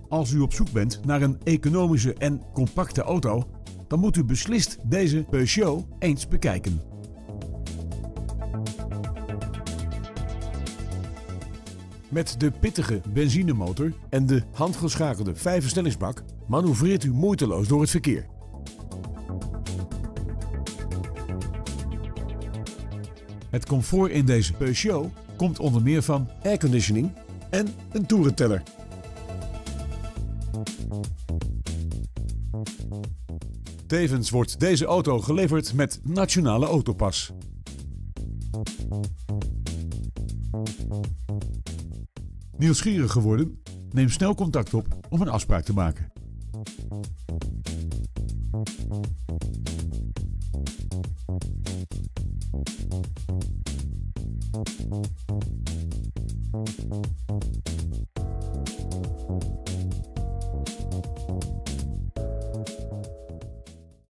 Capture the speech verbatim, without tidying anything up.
Als u op zoek bent naar een economische en compacte auto, dan moet u beslist deze Peugeot eens bekijken. Met de pittige benzinemotor en de handgeschakelde vijfversnellingsbak manoeuvreert u moeiteloos door het verkeer. Het comfort in deze Peugeot komt onder meer van airconditioning en een toerenteller. Tevens wordt deze auto geleverd met Nationale Autopas. Nieuwsgierig geworden? Neem snel contact op om een afspraak te maken.